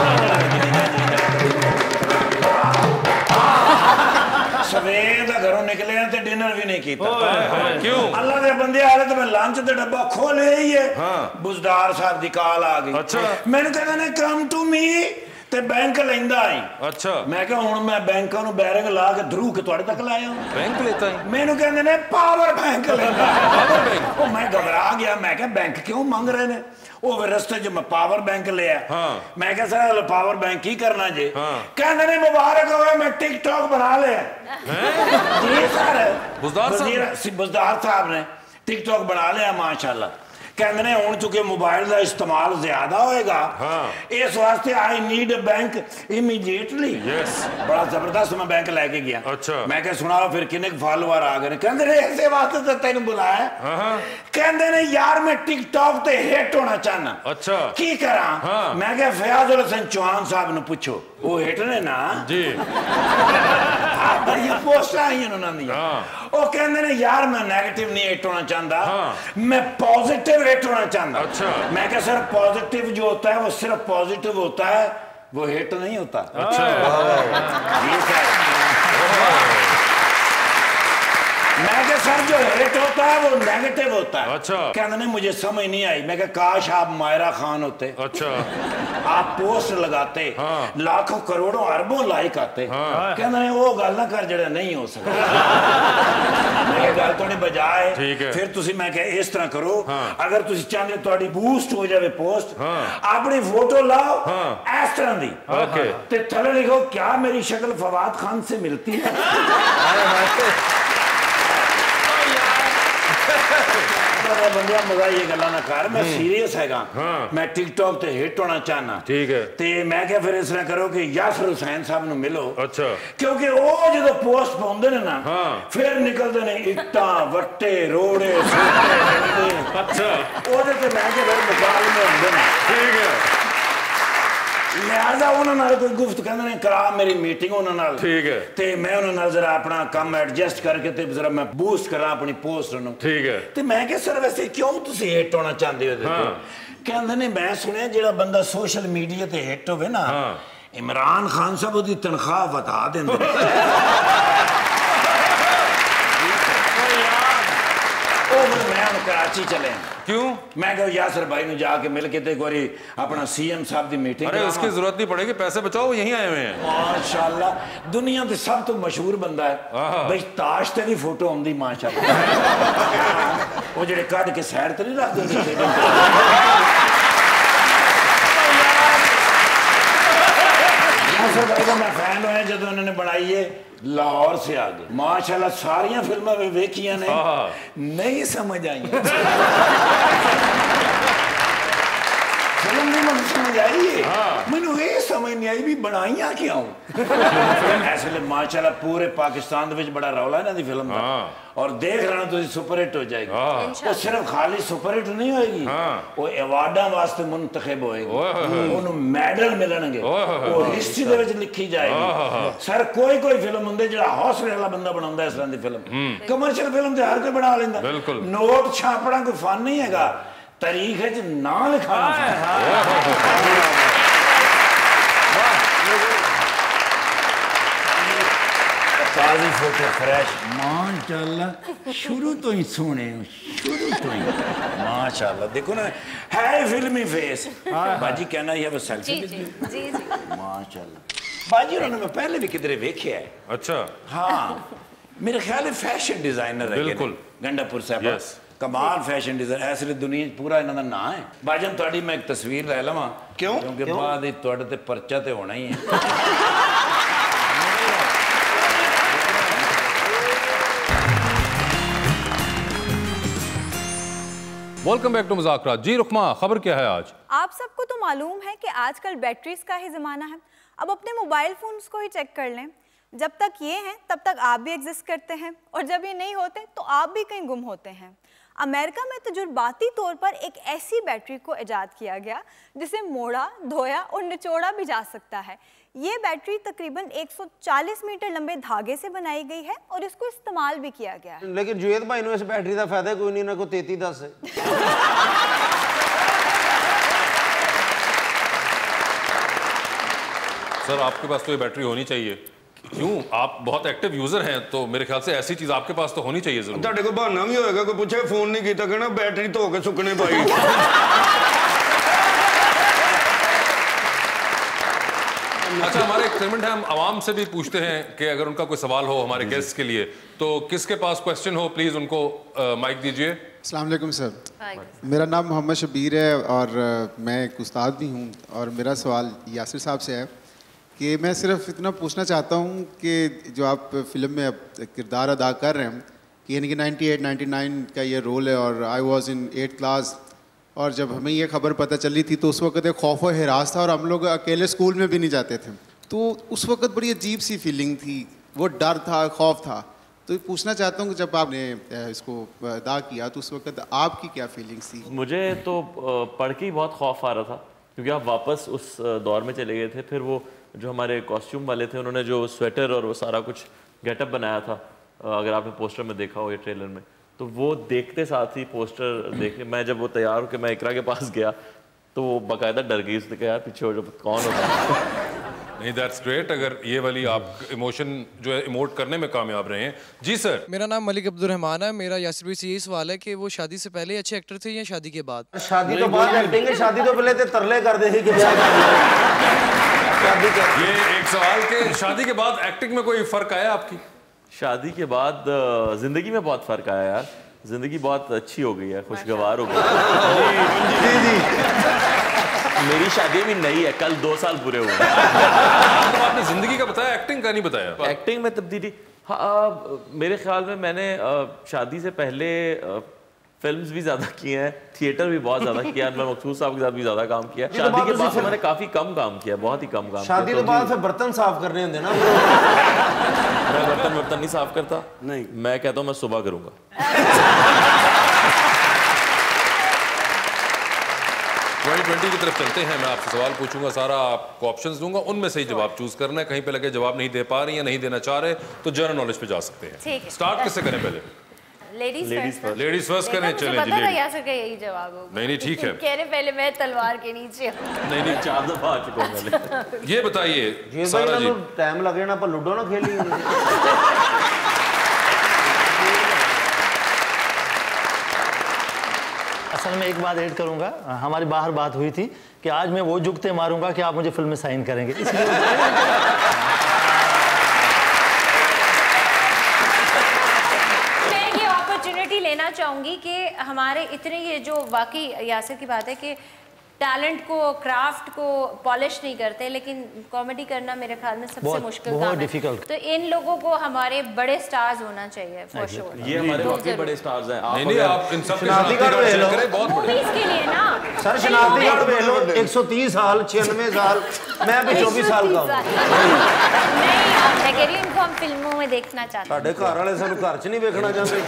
सवेर दा घरों निकले ते डिनर भी नहीं कीता क्यों अल्लाह दे बंदे आ रहे तो मैं लंच दा डब्बा खोले ही है बुजदार साहब दी कॉल आ गई अच्छा मैंने कहना ने कम टू मी ते बैंक लेंदा आई अच्छा मैं कहा हुन मैं बैंकां नु बैरिंग ला के धरू के तुहाडे तक लाया बैंक लेता है मैनू कहंदे ने पावर बैंक लेंदा पावर बैंक ओ मैं घबरा गया मैं कहा बैंक क्यों मांग रहे ने वो रस्ते च मैं पावर बैंक लिया हाँ। मैं कहा सर पावर बैंक की करना जी हाँ। कहने ने मुबारक हो मैं टिकटॉक बना लिया जी सर बुजदार साहब ने टिकटॉक बना लिया माशाल्लाह कहते ने हुण चुके मोबाइल का इस्तेमाल ज्यादा होएगा हाँ। इस वास्ते I need a bank immediately yes बड़ा जबरदस्त मैं बैंक लेके गया अच्छा मैं क्या सुना फिर किन्ने फॉलोअर आ गए कहते ने ऐसे वास्ते तो तेन बुलाया कहते ने यार मैं टिकटॉक ते हिट होना चाहना अच्छा की करा हाँ। मैं क्या फयाज उल हसन चौहान साहब ने पूछो वो हिट ने ना जी बड़ी पोस्ट आई उन्होंने वो कहते ने यार मैं नेगेटिव नहीं हिट होना चाहता मैं पॉजिटिव हिट होना चाहता अच्छा मैं क्या सर पॉजिटिव जो होता है वो सिर्फ पॉजिटिव होता है वो हिट नहीं होता। अच्छा ये क्या है? मैं क्या सर जो हिट होता है वो नेगेटिव होता है। अच्छा। कहते नहीं मुझे समझ नहीं आई। मैं क्या काश आप मायरा खान होते। अच्छा। आप पोस्ट लगाते, हाँ। लाखों करोड़ों अरबों लाइक आते। हाँ। कहते नहीं वो गल ना कर जड़ा नहीं हो सकता। मैं गल थोड़ी बजाए ठीक है। फिर तुसी मैं क्या इस तरह करो। हाँ। अगर तुसी चाहते थोड़ी बूस्ट हो जाए पोस्ट, हाँ। अपनी फोटो लाओ हाँ। इस तरह दी ओके। ते थले लिखो क्या मेरी शक्ल फवाद खान से मिलती है। बंदिया मजा ये गल्ला ना कर, मैं सीरियस हैगा। हाँ। मैं टिकटॉक ते हिट होना चाहना। ठीक है। ते मैं क्या फिर इस तरह करो कि यासर हुसैन साहब नु मिलो। अच्छा। क्योंकि वो जो पोस्ट पाउंदे ने ना, हाँ। फिर निकलते ने इट्टा वट्टे रोड़े सूटे डंडे। अच्छा। ओदे ते मैं क्या फिर मुकाबले होंदे ने। ठीक है। लिहाजा उन्होंने कोई गुफ्त कहते ने करा मेरी मीटिंग उन्होंने। ठीक है। ते मैं उन्होंने जरा अपना काम एडजस्ट करके ते जरा मैं बूस्ट करा अपनी पोस्ट नु। ठीक है। ते मैं क्या सर वैसे क्यों तुसी हिट होना चाहते हो? हाँ। कहते ने मैं सुने जेड़ा बंदा सोशल मीडिया ते हिट होवे ना, हाँ। इमरान खान साहब ओदी तनख्वाह बता देंदे। ओ मैं हम कराची चले। क्यों? मैं कहो यासर भाई नु जाके मिल के ते एक बारी अपना सीएम साहब दी मीटिंग। अरे उसकी जरूरत नहीं पड़ेगी, पैसे बचाओ, यहीं आए हुए हैं। माशाल्लाह दुनिया ते सब तो मशहूर बंदा है भाई। ताश ते भी फोटो आंदी माशाल्लाह। वो जेड़े कद के साइड ते नहीं रख देंदे। यासर भाई का मैं फैन होया जब उन्होंने बनाई है लाहौर से आगे। माशाल्लाह सारियां फिल्मां में वेखियां ने, नहीं समझ आई। फिल्म नहीं मुझे समझ आई है। मैंने ये समझ नहीं आई भी बनाइयां क्यों। ऐसे माशाल्लाह पूरे पाकिस्तान विच बड़ा रौला है ना दी फिल्म का। और देख रहा तो सुपर हिट हो जाएगी। वो सिर्फ खाली सुपर हिट नहीं होएगी, वो अवार्डां वास्ते मुंतखब होएगी, उन्हें मेडल मिलणगे, वो हिस्ट्री दे विच लिखी जाएगी। सर कोई कोई फिल्म हुंदे जेड़ा हौसले वाला बंदा बनांदा इस तरह दी फिल्म। कमर्शियल फिल्म ते हर कोई बना लेंदा। नोट छापना कोई फन नहीं हैगा, तारीख च ना लिखाना। ताज़ी फोटो फ्रेश माशाल्लाह, शुरू तो ही सोने, शुरू तो ही माशाल्लाह। देखो ना है फिल्मी फेस। बाजी कहना ये वो सेल्फी जी जी जी जी माशाल्लाह। बाजी उन्होंने मैं पहले भी किधरे देखे है। अच्छा। हाँ मेरे ख्याल है फैशन डिजाइनर है। बिल्कुल। गंडापुर साहब कमाल फैशन डिजाइन ऐसे दुनिया पूरा इन्हों का ना है। बाजन थोड़ी मैं एक तस्वीर लै लवां। क्यों? क्योंकि बाद तुहाडे ते परचा ते होना ही है। वेलकम बैक टू मुज़ाकरात। जी रुकमा, खबर क्या है आज? आप सबको तो मालूम है कि आजकल बैटरीज का ही ज़माना है। अब अपने मोबाइल फोन्स को ही चेक कर लें, जब तक ये हैं तब तक आप भी एग्जिस्ट करते हैं, और जब ये नहीं होते तो आप भी कहीं गुम होते हैं। अमेरिका में तजुर्बाती तौर पर एक ऐसी बैटरी को इजाद किया गया जिसे मोड़ा, धोया और निचोड़ा भी जा सकता है। ये बैटरी तकरीबन एक सौ चालीस मीटर लंबे धागे से बनाई गई है और इसको इस्तेमाल भी किया गया है। लेकिन जुएद भाई ने इस बैटरी का फायदा कोई नहीं, ना कोई तेती दस है। सर आपके पास तो ये बैटरी होनी चाहिए। क्यों? आप बहुत एक्टिव यूजर हैं, तो मेरे ख्याल से ऐसी चीज आपके पास तो होनी चाहिए जरूर। ਤੁਹਾਡੇ ਕੋਲ ਬਹਾਨਾ ਵੀ ਹੋਏਗਾ, ਕੋਈ ਪੁੱਛੇ ਫੋਨ ਨਹੀਂ ਕੀਤਾ कहना बैटरी धो के सुकने पाई। अच्छा, हमारे एक सेगमेंट है, हम आवाम से भी पूछते हैं कि अगर उनका कोई सवाल हो हमारे गेस्ट के लिए, तो किसके पास क्वेश्चन हो प्लीज उनको माइक दीजिए। अस्सलाम वालेकुम सर, मेरा नाम मोहम्मद शबीर है और मैं एक उस्ताद भी हूँ, और मेरा सवाल यासिर साहब से है कि मैं सिर्फ इतना पूछना चाहता हूँ कि जो आप फिल्म में अब किरदार अदा कर रहे हैं कि यानी कि नाइन्टी एट नाइन्टी नाइन का ये रोल है, और I was in eight class, और जब हमें ये खबर पता चली थी तो उस वक्त एक खौफ और हिरास था, और हम लोग अकेले स्कूल में भी नहीं जाते थे, तो उस वक्त बड़ी अजीब सी फीलिंग थी, वो डर था, खौफ था। तो पूछना चाहता हूँ कि जब आपने इसको अदा किया तो उस वक्त आपकी क्या फीलिंग्स थी? मुझे तो पढ़ के ही बहुत खौफ आ रहा था, क्योंकि आप वापस उस दौर में चले गए थे। फिर वो जो हमारे कॉस्ट्यूम वाले थे, उन्होंने जो स्वेटर और वो सारा कुछ गेटअप बनाया था, अगर आपने पोस्टर में देखा हो या ट्रेलर में, तो वो देखते साथ ही पोस्टर देखने, मैं जब वो तैयार होकर मैं इकरा के पास गया तो वो बाकायदा डर गई, उसने कहा यार पीछे हो जाओ, कौन होता नहीं, दैट्स ग्रेट। अगर ये वाली आप इमोशन जो है इमोट करने में कामयाब रहे हैं। जी सर। मेरा नाम मलिक अब्दुल रहमान है। मेरा यासिर भाई से यही सवाल है कि वो शादी से पहले अच्छे एक्टर थे या शादी के बाद? शादी तो बाद एक्टिंग है, शादी तो पहले तो तरले कर दे कि शादी कर। ये एक सवाल के शादी के बाद एक्टिंग में कोई फर्क आया आपकी? शादी के बाद जिंदगी में बहुत फर्क आया यार, जिंदगी बहुत अच्छी हो गई है, खुशगवार हो गई। मेरी शादी भी नई है, कल दो साल पूरे हुए। तो आपने जिंदगी का बताया, एक्टिंग का नहीं बताया। एक्टिंग में तब्दीली, हाँ मेरे ख्याल में मैंने शादी से पहले फिल्म्स भी ज्यादा किए हैं, थिएटर भी बहुत ज्यादा किया, मैं मकसूद साहब के साथ भी ज्यादा काम किया। शादी के बाद मैंने काफी कम काम किया, बहुत ही कम काम। शादी के बाद फिर बर्तन साफ करने होंगे ना। मैं बर्तन बर्तन नहीं साफ करता, नहीं, मैं कहता हूँ मैं सुबह करूंगा। ट्वेंटी ट्वेंटी की तरफ चलते हैं। मैं आपसे सवाल पूछूंगा, सारा आपको ऑप्शंस दूंगा, उनमें से ही जवाब चूज करना है। कहीं पे लगे जवाब नहीं दे पा रही या नहीं देना चाह रहे तो जनरल नॉलेज पे जा सकते हैं। स्टार्ट किससे करें पहले? Ladies first. लेडीज फर्स्ट करें, चलें जी। लेडीज यासर का यही जवाब होगा। नहीं नहीं ठीक है। कह रहे पहले मैं तलवार के नीचे। नहीं नहीं चार दफा आ चुका हूं पहले। ये बताइए सारा जी, टाइम लगे ना पर लूडो ना खेली। असल में एक बात ऐड करूंगा, हमारी बाहर बात हुई थी कि आज मैं वो जुगते मारूंगा कि आप मुझे फिल्म में साइन करेंगे, इसलिए मैं ये अपॉर्चुनिटी लेना चाहूंगी कि हमारे इतने ये जो वाकई यासिर की बात है कि टैलेंट को, क्राफ्ट को पॉलिश नहीं करते, लेकिन कॉमेडी करना मेरे ख्याल में सबसे मुश्किल काम है। तो इन लोगों को हमारे बड़े स्टार्स होना चाहिए फॉर श्योर। ये हमारे वाकई बड़े स्टार्स हैं। नहीं नहीं आप इन सब के करें, बहुत बड़े मूवीज के लिए ना सर। शनाख्तीगढ़ देख लो, एक सौ तीस साल, छियानवे साल, मैं भी चौबीस साल का हूं। नहीं मैं कह रही हूं इनको हम फिल्मों में देखना चाहते हैं। साडे घर वाले सब घर च नहीं देखना चाहते।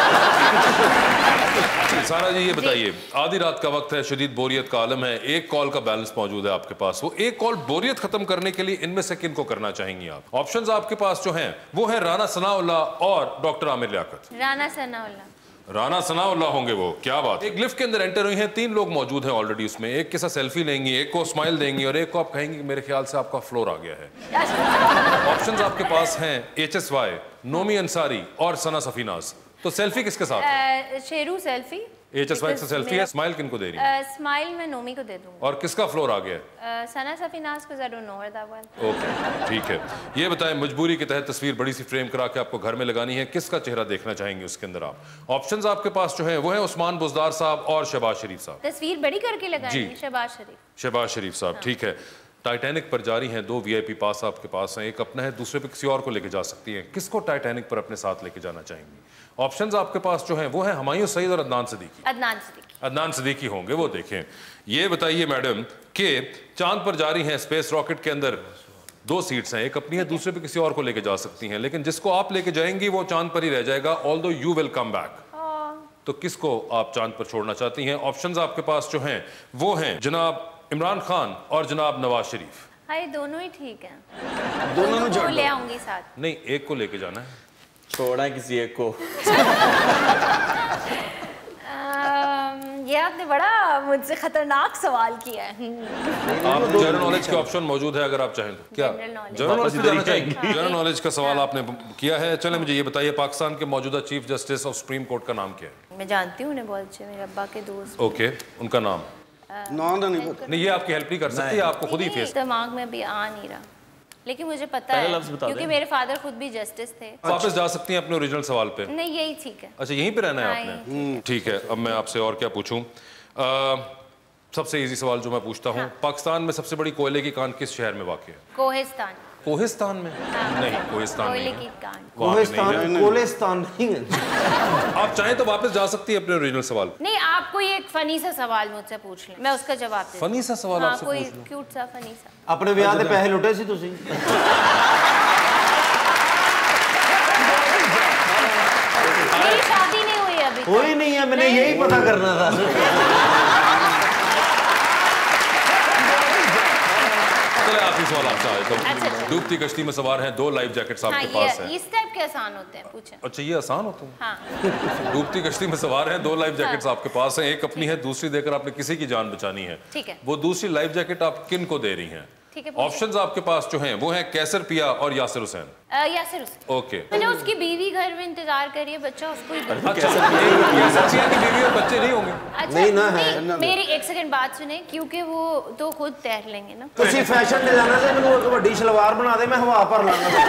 सारा जी ये बताइए, आधी रात का वक्त है, शदीद बोरियत का आलम है, एक कॉल का बैलेंस मौजूद है आपके पास, वो एक कॉल बोरियत खत्म करने के लिए इनमें से किन को करना चाहेंगी आप? ऑप्शंस आपके पास जो हैं वो है राना सनाउल्लाह और डॉक्टर आमिर लियाकत। राना सनाउल्लाह। राना सनाउल्लाह होंगे वो, क्या बात। एक लिफ्ट के अंदर एंटर हुई हैं, तीन लोग मौजूद हैं ऑलरेडी उसमें, एक के साथ सेल्फी लेंगी, एक को स्माइल देंगी और एक को आप कहेंगी मेरे ख्याल से आपका फ्लोर आ गया है। ऑप्शंस आपके पास हैं H S Y, Nomi Ansari और सना सफीनाज। तो सेल्फी किसके साथ है? Sheru selfie. H S Y से सेल्फी है, स्माइल किनको दे रही है? स्माइल मैं नोमी को दे दूंगी। और किसका फ्लोर आ गया? सना सफीनाज को, I don't know that one. Okay ठीक है। ये बताएं, मजबूरी के तहत तस्वीर बड़ी सी फ्रेम करा के आपको घर में लगानी है, किसका चेहरा देखना चाहेंगे उसके अंदर आप? ऑप्शंस आपके पास जो है वो है उस्मान बुज़दार साहब और शहबाज शरीफ साहब। तस्वीर बड़ी करके लगानी है शहबाज शरीफ। शहबाज शरीफ साहब, ठीक है। टाइटैनिक पर जारी हैं, दो वीआईपी पास आपके पास हैं, एक अपना है, दूसरे पे किसी और को लेके जा सकती हैं। किसको टाइटैनिक पर अपने साथ लेके जाना चाहेंगी? ऑप्शंस आपके पास जो हैं वो है हुमायूं सईद और अदनान सिद्दीकी। अदनान सिद्दीकी। अदनान सिद्दीकी होंगे वो, देखें। ये बताइए मैडम कि चांद पर जारी हैं, स्पेस रॉकेट के अंदर दो सीट्स हैं, एक अपनी है, दूसरे पे किसी और को लेके जा सकती हैं, लेकिन जिसको आप लेके जाएंगी वो चांद पर ही रह जाएगा, although you will come back. तो किसको आप चांद पर छोड़ना चाहती हैं? ऑप्शंस आपके पास जो हैं वो हैं जनाब इमरान खान और जनाब नवाज शरीफ। हाँ, दोनों ही ठीक हैं। दोनों को ले आऊंगी साथ। नहीं, एक को लेके जाना है, छोड़ा है किसी एक को। ये आपने बड़ा मुझसे खतरनाक सवाल किया है। आप जनरल नॉलेज के ऑप्शन मौजूद है अगर आप चाहें तो। क्या जनरल नॉलेज जाना चाहेंगे? जनरल नॉलेज का सवाल आपने किया है। चले मुझे ये बताइए, पाकिस्तान के मौजूदा chief justice of supreme court का नाम क्या है? मैं जानती हूँ उन्हें बहुत अच्छे, मेरे अब्बा के दोस्त। ओके, उनका नाम? नाम नहीं पता। नहीं, ये आपकी हेल्प नहीं कर सकती, आपको खुद ही फेस। दिमाग में भी आ नहीं रहा, लेकिन मुझे पता है क्योंकि मेरे फादर खुद भी जस्टिस थे। वापस जा सकती हैं अपने ओरिजिनल सवाल पे? नहीं, यही ठीक है। अच्छा, यहीं पे रहना है आपने? ठीक है। अब मैं आपसे और क्या पूछूं? सबसे इजी सवाल जो मैं पूछता हूँ, पाकिस्तान में सबसे बड़ी कोयले की कान किस शहर में वाक़ है? कोहिस्तान। कोहिस्तान में? नहीं, कोहिस्तान नहीं है। कोहिस्तान, कोहिस्तान नहीं है। आप चाहें तो वापस जा सकती है अपने ओरिजिनल सवाल। नहीं, आप कोई एक फनी सा सवाल मुझसे पूछ लें, मैं उसका जवाब दे। फनी सा सवाल आपसे पूछ लूं? कोई क्यूट सा फनी सा। अपने ब्याह के पैसे लुटे सी तुसी? मेरी शादी नहीं हुई अभी। हुई नहीं है, मैंने यही पता करना था। पहले आखिरी सवाल आपसे आए तो डूबती कश्ती में सवार हैं, दो लाइफ जैकेट्स आपके हाँ, पास हैं। इस टाइप के आसान होते हैं, पूछें। अच्छा, ये आसान होते हैं? हाँ। डूबती कश्ती में सवार हैं, दो लाइफ जैकेट्स हाँ। आपके पास हैं, एक अपनी है, दूसरी देकर आपने किसी की जान बचानी है। ठीक है। वो दूसरी लाइफ जैकेट आप किन को दे रही हैं? ठीक है, ऑप्शंस आपके पास जो हैं वो हैं कैसर पिया और यासिर हुसैन। अ, यासिर हुसैन। ओके। मैंने उसकी बीवी घर में इंतजार कर रही है, बच्चा उसको ही दे। अच्छा, यासिर पिया की बीवी और बच्चे नहीं होंगे? अच्छा, नहीं ना, है नहीं, ना। मेरी एक सेकंड बात सुने, क्योंकि वो तो खुद तैर लेंगे ना। ਤੁਸੀਂ ਫੈਸ਼ਨ ਡਿਜ਼ਾਈਨਰ से ਮੈਨੂੰ एक ਵੱਡੀ सलवार बना दे, मैं हवा भर लांगा।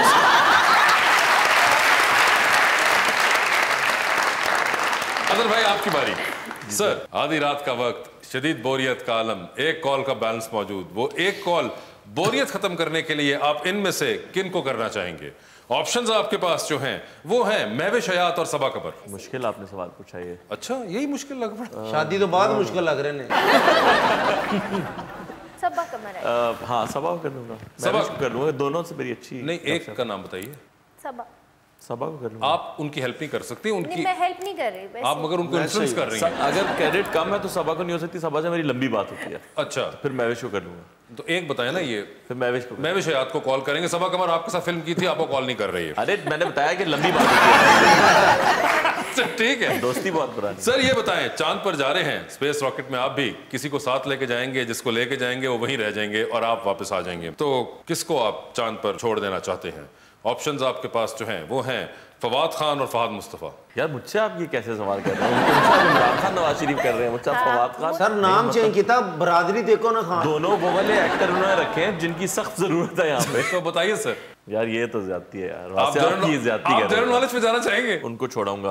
अदर भाई आपकी बारी। सर, आधी रात का वक्त, शदीद बोरियत का आलम, एक कॉल का बैलेंस मौजूद, वो एक कॉल बोरियत खत्म करने के लिए आप इनमें से किन को करना चाहेंगे? ऑप्शंस आपके पास जो हैं वो हैं महविश हयात और सबा कबर। मुश्किल आपने सवाल पूछा ये। अच्छा, यही मुश्किल लग पड़ा? शादी तो बाद मुश्किल लग रहे ने। सबा कमर है। अ, हाँ, सबा को कर लूंगा। सबा को कर लूंगा, दोनों से मेरी अच्छी। नहीं, एक का नाम बताइए। सबा। सबा को कर लूंगा। आप उनकी हेल्प नहीं कर सकती, उनकी नहीं, मैं हेल्प नहीं कर रही वैसे। आप मगर उनको इन्फ्लुएंस कर रही हैं। अगर क्रेडिट कम है तो सबा को नहीं हो सकती, सबा से मेरी लंबी बात होती है। अच्छा, फिर महविश को कर लूंगा। तो एक बताया ना ये, फिर महविश को महविश हयात को कॉल करेंगे। सबा कमर आपके साथ फिल्म की थी, आपको कॉल नहीं कर रही है। अरे मैंने बताया कि लंबी बात होती है। ठीक है, दोस्ती बहुत पुरानी। सर ये बताएं, चांद पर जा रहे हैं, स्पेस रॉकेट में आप भी किसी को साथ लेके जाएंगे, जिसको लेके जाएंगे वो वहीं रह जाएंगे और आप वापस आ जाएंगे, तो किसको आप चांद पर छोड़ देना चाहते हैं? ऑप्शंस आपके पास जो हैं वो हैं फवाद खान और फहद मुस्तफा। यार मुझसे आप ये कैसे सवाल कर रहे हैं? इमरान खान नवाज शरीफ कर रहे हैं, मुझसे फवाद खान। सर नाम चेंज किया, बरादरी देखो ना खान। दोनों वो वाले एक्टर उन्होंने रखे हैं जिनकी सख्त जरूरत है यहाँ पे। तो बताइए सर। यार ये तो ज्यादती है यार, आप आपकी ज्यादती आप जनरल नॉलेज पे जाना चाहेंगे? उनको छोड़ाऊंगा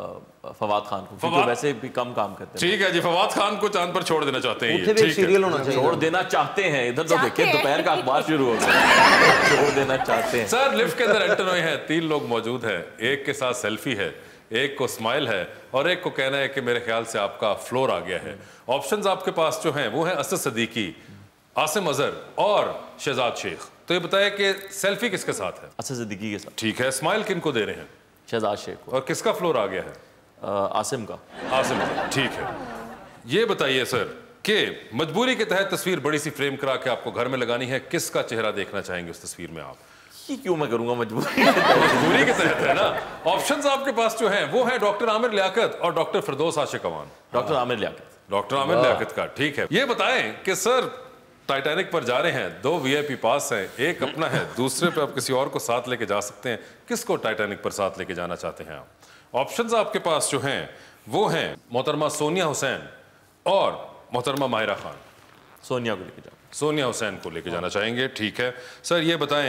फवाद खान को, क्योंकि वैसे भी कम काम करते हैं। ठीक है जी, फवाद खान को चांद पर छोड़ देना चाहते हैं। उठे भी सीरियल होना चाहिए। छोड़ देना चाहते हैं, इधर तो देखिए दोपहर का अखबार शुरू हो गया। छोड़ देना चाहते हैं। सर लिफ्ट के अंदर एंटरनॉय है, तीन लोग मौजूद हैं, एक के साथ सेल्फी है, एक को स्माइल है और एक को कहना है कि मेरे ख्याल से आपका फ्लोर आ गया है। ऑप्शंस आपके पास जो हैं वो हैं असद सदीकी, आसिम अजहर और शहजाद शेख। तो ये बताया कि सेल्फी किसके साथ है? असद सदीकी के साथ। ठीक है, स्माइल किन को दे रहे हैं? शहजाद शेख को। और किसका फ्लोर आ गया है? आसिम का। आसिम अजहर, ठीक है। ये बताइए सर कि मजबूरी के तहत तस्वीर बड़ी सी फ्रेम करा के आपको घर में लगानी है, किसका चेहरा देखना चाहेंगे उस तस्वीर में आप? ये क्यों मैं करूंगा मजबूरी? मजबूरी के तहत है ना। ऑप्शंस आपके पास जो हैं वो है डॉक्टर आमिर लियाकत और doctor Firdous Ashiq Awan. Doctor Aamir Liaquat. Doctor Aamir Liaquat का, ठीक है। ये बताएं कि सर टाइटैनिक पर जा रहे हैं, दो वीआईपी पास हैं, एक अपना है, दूसरे पे आप किसी और को साथ लेके जा सकते हैं, किसको टाइटैनिक पर साथ लेके जाना चाहते हैं आप? ऑप्शंस आपके पास जो हैं वो हैं मोहतरमा सोनिया हुसैन और मोहतरमा माहिरा खान। सोनिया को लेके जाओ। सोनिया हुसैन को लेके जाना चाहेंगे, ठीक है। सर ये बताएं,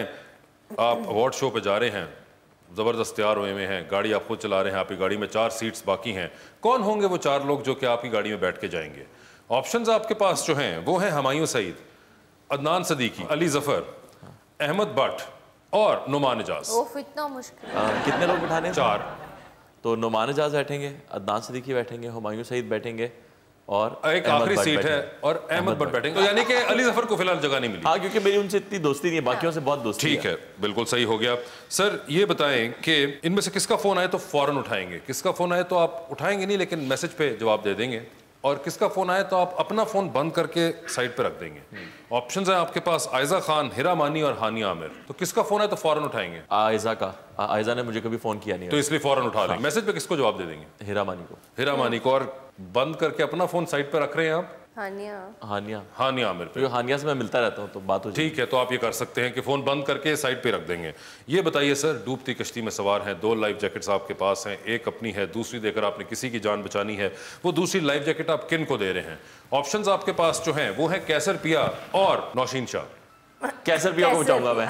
आप अवार्ड शो पे जा रहे हैं, ज़बरदस्त तैयार हुए हुए हैं, गाड़ी आप खुद चला रहे हैं, आपकी गाड़ी में चार सीट्स बाकी हैं, कौन होंगे वो चार लोग जो कि आपकी गाड़ी में बैठ के जाएंगे? ऑप्शंस आपके पास जो हैं वो हैं हमायूं सईद, अदनान सदीकी, अली जफर, अहमद भट्ट और नुमान एजाज। ओह, इतना मुश्किल। कितने लोग बिठाने? चार। तो नुमान एजाज बैठेंगे, अदनान सदीकी बैठेंगे, हुमायूं सईद बैठेंगे और एक आखिरी सीट है और अहमद भट्ट बैठेंगे। तो यानी कि अली जफर को फिलहाल जगह नहीं मिली। हाँ, क्योंकि मेरी उनसे इतनी दोस्ती नहीं है, बाकियों से बहुत दोस्ती है। ठीक है, बिल्कुल सही हो गया। सर ये बताएं कि इनमें से किसका फोन आए तो फौरन उठाएंगे, किसका फोन आए तो आप उठाएंगे नहीं लेकिन मैसेज पे जवाब दे देंगे, और किसका फोन आए तो आप अपना फोन बंद करके साइड पे रख देंगे। ऑप्शंस हैं आपके पास आयजा खान, हिरा मानी और हानिया आमिर। तो किसका फोन है तो फौरन उठाएंगे? आयजा का। आयजा ने मुझे कभी फोन किया नहीं, तो इसलिए फौरन उठा लेंगे। मैसेज पे किसको जवाब दे देंगे? हिरा मानी को। हिरा मानी को। और बंद करके अपना फोन साइड पे रख रहे हैं आप? हानिया। हानिया। हानिया आमिर पे। हानिया से मैं मिलता रहता हूँ तो बात हो जाएगी। ठीक है, तो आप ये कर सकते हैं कि फोन बंद करके साइड पे रख देंगे। ये बताइए सर, डूबती कश्ती में सवार हैं, दो लाइफ जैकेट्स आपके पास हैं, एक अपनी है, दूसरी देकर आपने किसी की जान बचानी है, वो दूसरी लाइफ जैकेट आप किन को दे रहे हैं? ऑप्शंस आपके पास जो हैं वो हैं कैसर पिया और नौशीन शाह। कैसर पिया को बचाऊंगा मैं।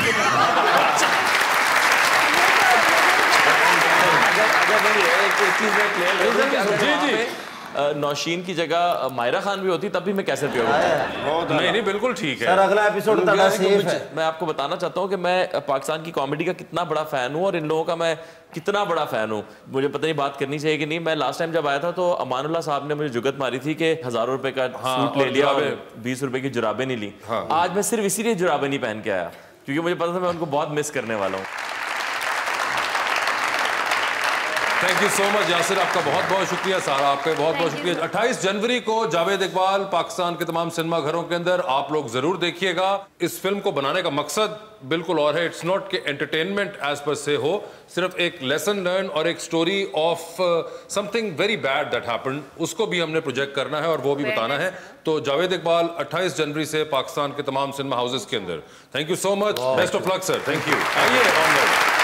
जी जी, नौशीन की जगह मायरा खान भी होती तब भी मैं कैसे पिया होता। नहीं नहीं, बिल्कुल ठीक है सर। अगला एपिसोड बड़ा सेफ है। मैं आपको बताना चाहता हूँ कि मैं पाकिस्तान की कॉमेडी का कितना बड़ा फैन हूँ और इन लोगों का मैं कितना बड़ा फैन हूँ। मुझे पता नहीं बात करनी चाहिए कि नहीं। मैं लास्ट टाइम जब आया था तो अमानुल्लाह साहब ने मुझे जुगत मारी थी कि हजारों रुपए का हाँ, सूट ले लिया और बीस रुपए की जुराबें नहीं ली। हाँ, आज मैं सिर्फ इसीलिए जुराबें नहीं पहन के आया क्योंकि मुझे पता था मैं उनको बहुत मिस करने वाला हूँ। Thank you so much Yasir, आपका बहुत बहुत शुक्रिया। सारा आपका बहुत बहुत शुक्रिया। अट्ठाईस जनवरी को जावेद इकबाल पाकिस्तान के तमाम सिनेमा घरों के अंदर आप लोग जरूर देखिएगा। इस फिल्म को बनाने का मकसद बिल्कुल और है। इट्स नॉट कि एंटरटेनमेंट एज पर से हो, सिर्फ एक लेसन लर्न और एक story of something very bad that happened, उसको भी हमने प्रोजेक्ट करना है और वो भी बताना है। तो जावेद इकबाल अट्ठाईस जनवरी से पाकिस्तान के तमाम सिनेमा हाउसेस के अंदर। Thank you so much, best of luck sir. Thank you. आइए ऑनलाइन।